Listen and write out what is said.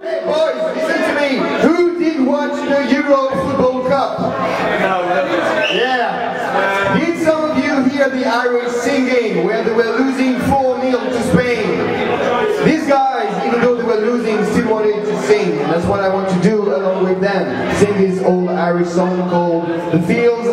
Hey boys, listen to me. Who did watch the Euro Football Cup? Yeah. Did some of you hear the Irish singing where they were losing 4-0 to Spain? These guys, even though they were losing, still wanted to sing. And that's what I want to do along with them. Sing this old Irish song called The Fields